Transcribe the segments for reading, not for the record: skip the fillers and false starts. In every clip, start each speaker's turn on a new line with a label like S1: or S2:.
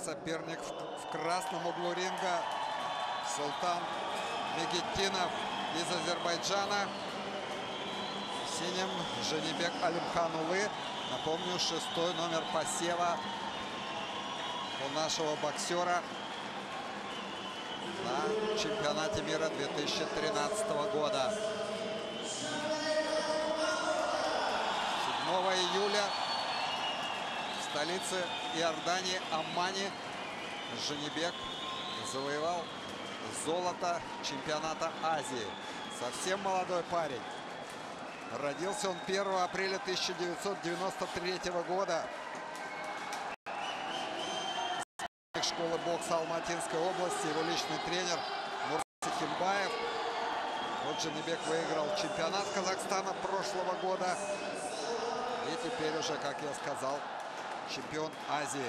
S1: соперник в красном углу ринга Султан Мегеттинов из Азербайджана. В синем Женебек Алимханулы. Напомню, 6-й номер посева у нашего боксера на чемпионате мира 2013 года. 7 июля в столице Иордании Аммане Женебек завоевал золото чемпионата Азии. Совсем молодой парень. Родился он 1 апреля 1993 года. Школы бокса Алматинской области. Его личный тренер Мурат Химбаев. Вот Женебек выиграл чемпионат Казахстана прошлого года. И теперь уже, как я сказал, чемпион Азии.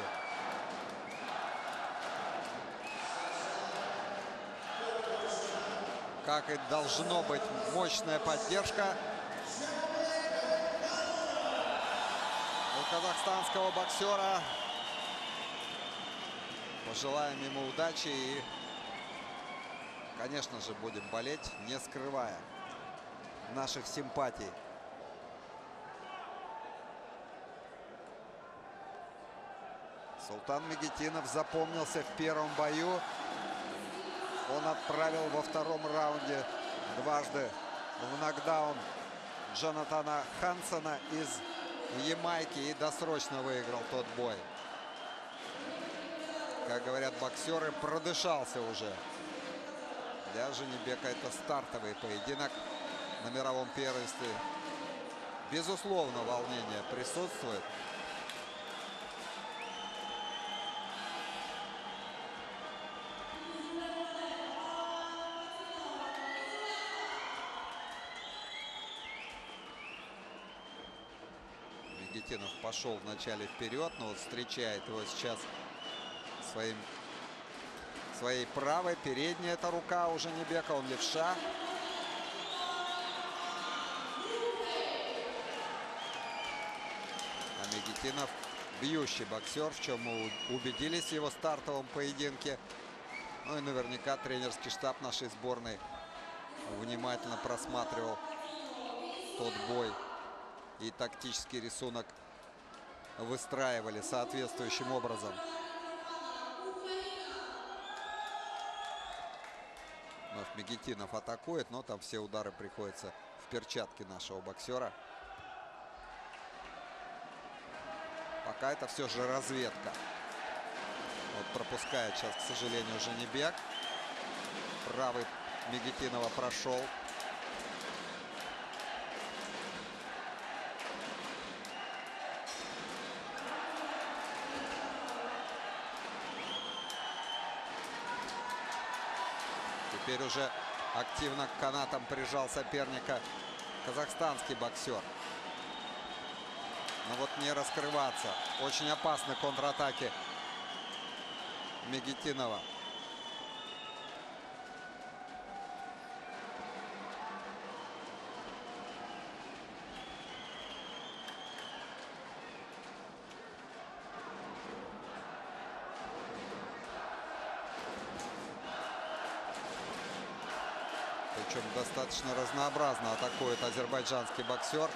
S1: Как и должно быть, мощная поддержка у казахстанского боксера. Пожелаем ему удачи и, конечно же, будем болеть, не скрывая наших симпатий. Султан Мегеттинов запомнился в первом бою. Он отправил во втором раунде дважды в нокдаун Джонатана Хансона из Ямайки и досрочно выиграл тот бой. Как говорят боксеры, продышался уже. Для Женебека это стартовый поединок на мировом первенстве. Безусловно, волнение присутствует. Мегеттинов пошел вначале вперед, но вот встречает его сейчас своей правой. Передняя эта рука у Женебека, он левша. А Мегеттинов бьющий боксер, в чем мы убедились в его стартовом поединке. Ну и наверняка тренерский штаб нашей сборной внимательно просматривал тот бой. И тактический рисунок выстраивали соответствующим образом. Вновь Мегеттинов атакует, но там все удары приходятся в перчатки нашего боксера. Пока это все же разведка. Вот пропускает сейчас, к сожалению, Женебек. Правый Мегеттинова прошел. Теперь уже активно к канатам прижал соперника казахстанский боксер. Но вот не раскрываться. Очень опасны контратаки Мегеттинова. Причем достаточно разнообразно атакует азербайджанский боксер.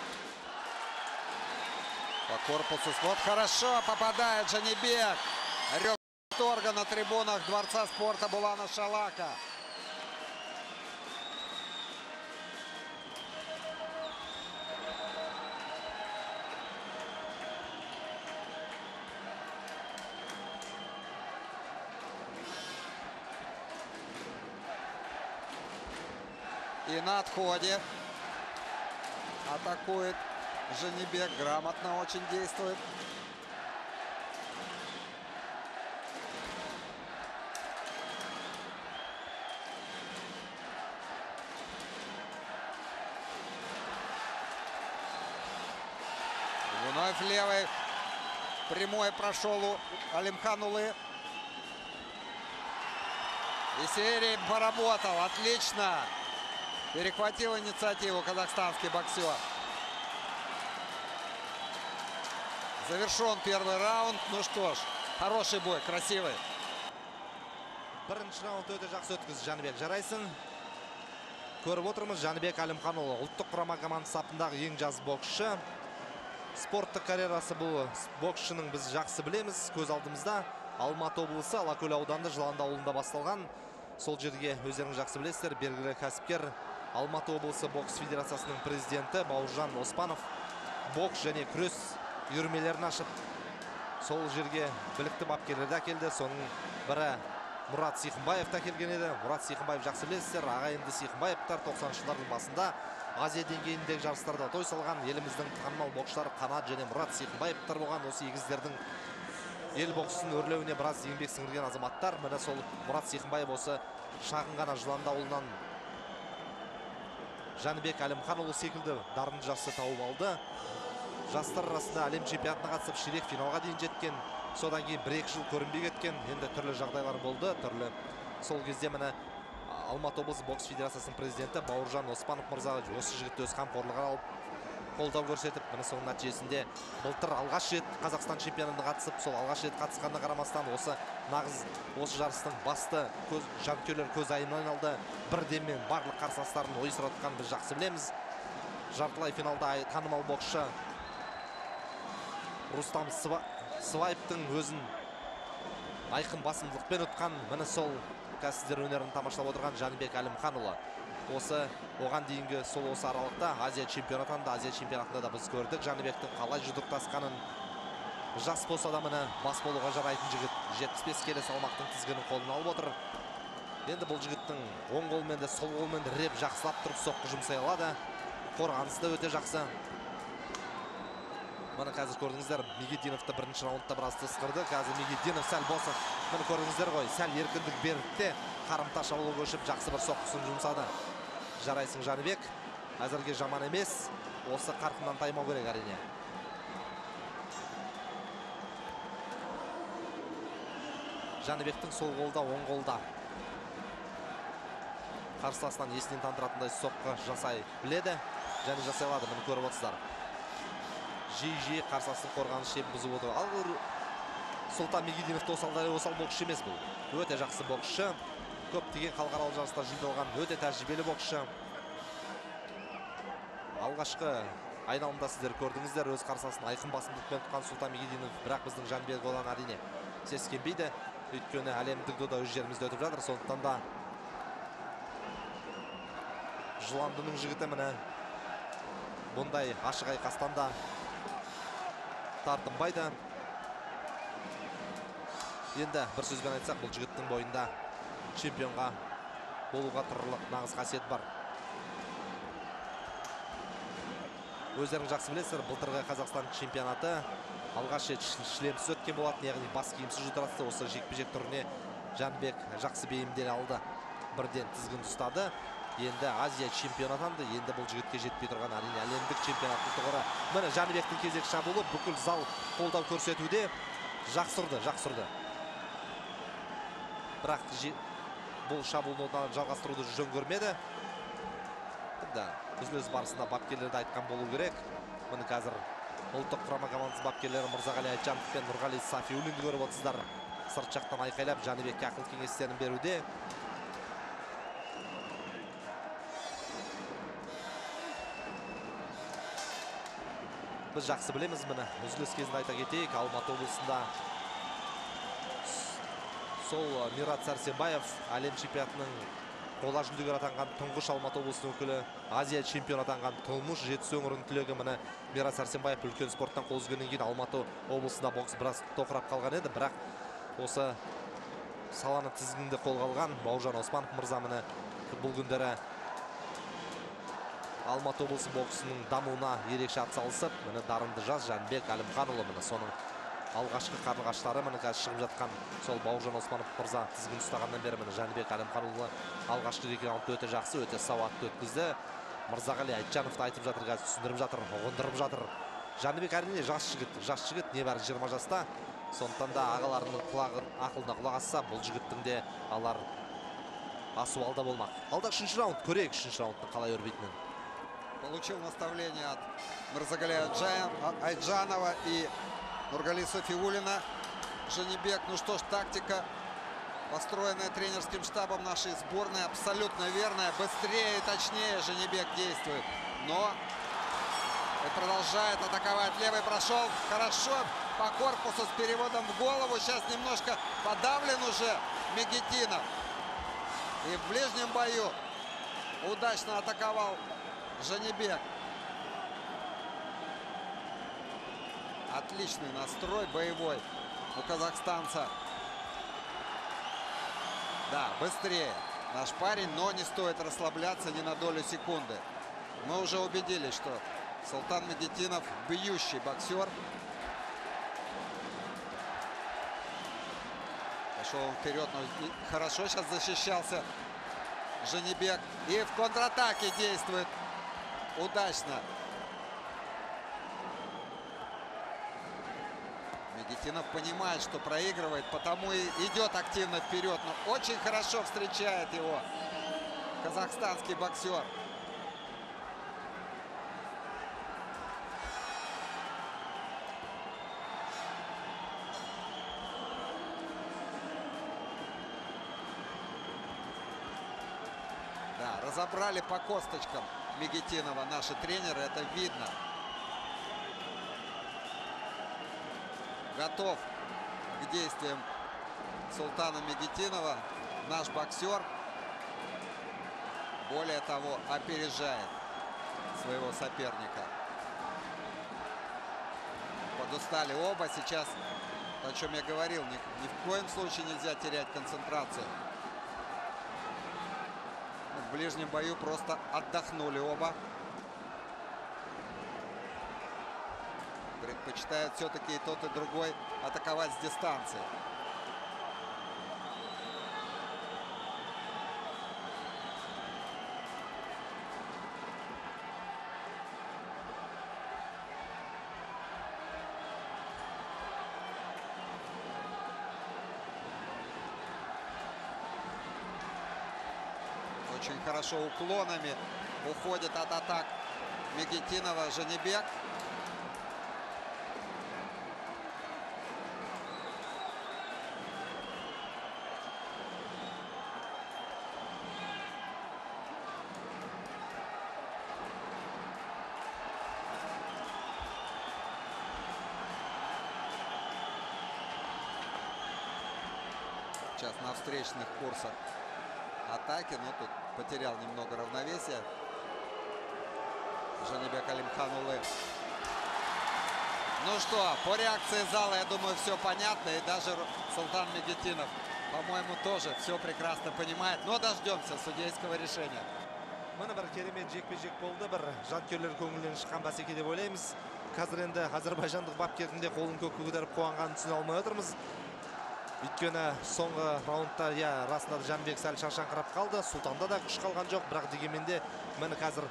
S1: По корпусу. Вот хорошо попадает Женебек. Рев восторга на трибунах Дворца спорта Булана Шалака. И на отходе атакует Женебек. Грамотно очень действует. Вновь левый прямой прошел у Алимханулы. И серия поработал. Отлично. Перехватил инициативу казахстанский боксер. Завершен первый раунд. Ну что ж, хороший бой, красивый.
S2: Бірінші раунд өте жақсы өткізді Жәнібек, жарайсың. Көріп отырмыз, Жәнібек Әлімханұлы ұлттық құрама командасы сапындағы ең жас боксшы. Спорттық карьерасы бұл боксшының біз жақсы білеміз. Көз алдымызда Алматы облысы Алакөл ауданында Жыланды ауылында басталған. Сол жерге өздеріңіз жақсы білесіздер, белгілі кәсіпкер Алматы облысы бокс федерациясының президенті Бауыржан Оспанов бокс және күрес үйірмелерін ашып, сол жерге білікті бапкерлерді әкелді. Соның бірі Мұрат Сихынбаев та келген еді. Мұрат Сихынбаев жақсы білесіздер, ағайынды Сихынбаевтар 90 жылдардың басында Азия деңгейіндегі жарыстарда той салған еліміздің танымал боксшылары Қанат және Мұрат Сихынбаевтар болған. Осы егіздердің ел боксын өрлеуіне біраз еңбек сіңірген азаматтар. Міне сол Мұрат Сихынбаев осы шағын ғана Жыланды ауылынан Жәнібек Әлімханұлы секілді дарынды жасты тауып алды. Жастар арасында әлем чемпионатына қатысып, ширек финалға дейін жеткен. Содан кейін 1-2 жыл көрінбей кеткен. Енді түрлі жағдайлар болды. Түрлі сол кезде міне Алматы облысы бокс федерациясының президенті Бауыржан Оспанов мырза осы жігітті өз қамқорлығына алып, қолдау көрсетіп, міне соның нәтижесінде былтыр алғаш рет Қазақстан чемпионатына қатысып, сол алғаш рет қатысқанына қарамастан осы нағыз осы жарыстың басты жанкүйерлер көз айынан айналды. Бірденмен барлық қарсыластарын ойсыратқан біз жақсы білеміз. Жартылай финалда танымал боксшы Рустам Сываевтың өзін айқын басымдылықпен ұтқан, міне сол кәсіпкер өнерін тамашалап отырған Жәнібек Әлімханұлы. Осы оған дейінгі сол осы аралықта Азия чемпионатында да біз көрдік Жәнібектің қалай жұдырықтасқанын. Жас болса да міне бас болуға жарайтын жігіт 75 келі салмақтың тізгінін қолына алып отыр. Енді бұл жігіттің оң қолмен де сол қолмен де реп жақсылап тұрып соққы жұмсай алады. Қорғанысы да өте жақсы. Міне қазір көрдіңіздер, Мегединовты бірінші раундта біраз тысқырды. Қазір Мегединов сәл босып, міне көрдіңіздер ғой, сәл еркіндік берді, қарымта шабуылға көшіп жақсы бір соққысын жұмсады. Жарайсың Жәнібек, әзірге жаман емес, осы қарқыннан таймау керек әрине. Жәнібектің сол қолда, оң қолда қарсыласынан есінен тандыратындай соққы жасай біледі, және жасай алады, міне көріп отырсыздар. Жиі қарсыластың қорғаныс шебін бұзып отыр. Ал Сұлтан Мегединов осал боксшы емес бұл. Өте жақсы боксшы. Көптеген халықаралық жарыстар жиналған өте тәжірибелі боксшы. Алғашқы айналымда сіздер көрдіңіздер, өз қарсыласын айқын басымдықпен тұтқан Сұлтан Мегединов, бірақ біздің Жәнібек одан әрине сескенбейді. Өйткені әлемдік дода өз жерімізде өтіп жатыр. Сондықтан да Жыландының жігіті міне бұндай ашық айқастан да тартынбайды. Енді бір сөзбен айтсақ, бұл жігіттің бойында чемпионға болуға тұрлық нағыз қасиет бар. Өздерің жақсы білесіздер, былтырғы Қазақстан чемпионаты алғаш рет шлемсіз өткен болатын, яғни бас киімсіз жұдырасты. Осы жекпе-жек түріне Жәнібек жақсы бейімделе алды. Бірден тізгін ұстады. Енді Азия чемпионатанды, енді бұл жігітке жетпей тұрған әрине әлемдік чемпионаттың тұғыры. Міне Жәнібектің кезек шабуылы, бүкіл зал қолдау көрсетуде. Жақсы ұрды. Бірақ бұл шабуылды жалғастыруды жөн көрмеді. Үзіліс барысында бапкерлерді айтқан болу керек. Міне қазір ұлттық құрама командасы бапкерлері Мырзағали Айтжанов пен Нұрғали Сафиуллинді көріп отырсыздар. Сырт жақтан айқайлап Жәнібекке ақыл кеңестерін беруде. Біз жақсы білеміз, міне үзіліс кезінде айта кетейік, Алматы облысында сол Мират Сәрсенбаев әлем чемпионатының қола жүлдегер атанған тұңғыш Алматы облысының өкілі, Азия чемпион атанған тұңғыш жетісу өңірінің түлегі. Міне Мират Сәрсенбаев үлкен спорттан қол үзгеннен кейін Алматы облысында бокс біраз тоқырап қалған еді, бірақ осы саланы тізгінді қолға алған Бауыржан Оспанов мырза міне бұл күндері Алматы облысы боксының дамуына ерекше атсалысып, міне дарынды жас Жәнібек Әлімханұлы, міне соның алғашқы қарлығаштары міне қазір шығып жатқан сол Бауыржан Оспанов мырза тізгін ұстағаннан бері міне Жәнібек Әлімханұлы алғашқы екі раундты өте жақсы, өте сауатты өткізді. Мырзағали Айтжановты айтып жатыр, қазір түсіндіріп жатыр, ұғындырып жатыр. Жәнібек әрине жас жігіт, небәрі 20 жаста. Сондықтан да ағаларының ақылына құлақ асса, бұл жігіттің де алар асуалда болмақ. Алда 3-ші раунд, көрейік 3-ші раундтың қалай өрбейтінін.
S1: Получил наставление от Мырзағали Айтжанова и Нургали Софиуллина. Жанибек. Ну что ж, тактика, построенная тренерским штабом нашей сборной, абсолютно верная. Быстрее и точнее Жанибек действует. Но и продолжает атаковать. Левый прошел хорошо по корпусу с переводом в голову. Сейчас немножко подавлен уже Мегетинов. И в ближнем бою удачно атаковал Жанибек. Отличный настрой боевой у казахстанца. Да, быстрее наш парень, но не стоит расслабляться ни на долю секунды. Мы уже убедились, что Султан Мегетинов бьющий боксер. Пошел он вперед, но хорошо сейчас защищался Жанибек. И в контратаке действует удачно Мегетинов. Понимает, что проигрывает, потому и идет активно вперед. Но очень хорошо встречает его казахстанский боксер. Да, разобрали по косточкам Мегетинова наши тренеры, это видно. Готов к действиям Султана Мегетинова наш боксер. Более того, опережает своего соперника. Подустали оба. Сейчас, о чем я говорил, ни в коем случае нельзя терять концентрацию. В ближнем бою просто отдохнули оба. Предпочитают все-таки и тот, и другой атаковать с дистанции. Очень хорошо уклонами уходит от атак Мегетинова Жанибек. Сейчас на встречных курсах атаки, но тут потерял немного равновесия Жанибек Алимханулы. Ну что, по реакции зала, я думаю, все понятно. И даже Султан Мегетинов, по-моему, тоже все прекрасно понимает. Но дождемся судейского решения.
S2: Мына бір керемет жекпе-жек болды. Бір жанкүйерлер көңілінен шыққан бәсеке деп ойлаймыз. Қазір енді әзербайжандық бапкердің де қолын көкке көтеріп қуанғанын түсіне алмай отырмыз. Өйткені соңғы раундта, расында Жанбек сәл шаршаңқырап қалды. Султанда да күш қалған жоқ, бірақ дегенмен де міне қазір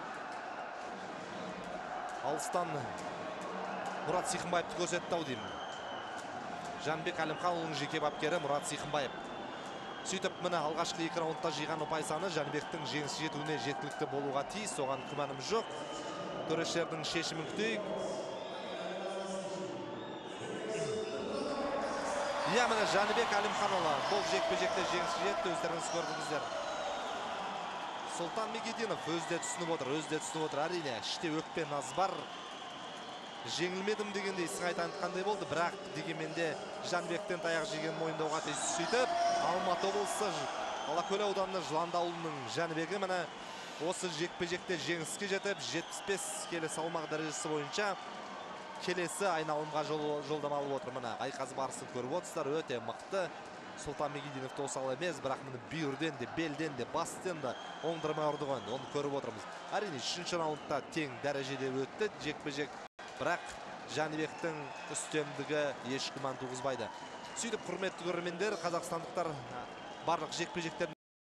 S2: алыстан Мұрат Сихынбаевты көрсетті ау деймін. Жанбек Әлімханұлының жеке бапкері Мұрат Сихынбаев. Сөйтіп міне алғашқы 2 раундта жиған ұпай саны Жанбектің жеңіске жетуіне жеткілікті болуға тиіс, соған күмәнім жоқ. Төрешілердің шешімін күтейік. Міне Жанбек Әлімханұлы бұл жекпе-жекте жеңіске жетті, өздеріңіз көрдіңіздер. Султан Мегетинов өзде түсініп отыр, әрине, іште өкпе наз бар. Жеңілмедім дегендей сыңай танытқандай болды, бірақ дегенмен де Жанбектен таяқ жеген мойындауға тиіс. Сөйтіп, Алматы облысы Алакөл ауданы Жыланды ауылының Жанбегі міне осы жекпе-жекте жеңіске жетіп, 75 келі салмақ дәрежесі бойынша келесі айналымға жолдама алып отыр. Міне айқас барысын көріп отырсыздар, өте мықты. Султан Мегетинов осал емес, бірақ міне бүйірден де, белден де, бастен де оңдырмай ұрдыған, оны көріп отырмыз. Әрине, 3-ші раундта тең дәрежеде өтті жекпе-жек, бірақ Жанбектің үстемдігі еш күмән туғызбайды. Сөйтіп, құрметті көрермендер, қазақстандықтар барлық жекпе-жектерін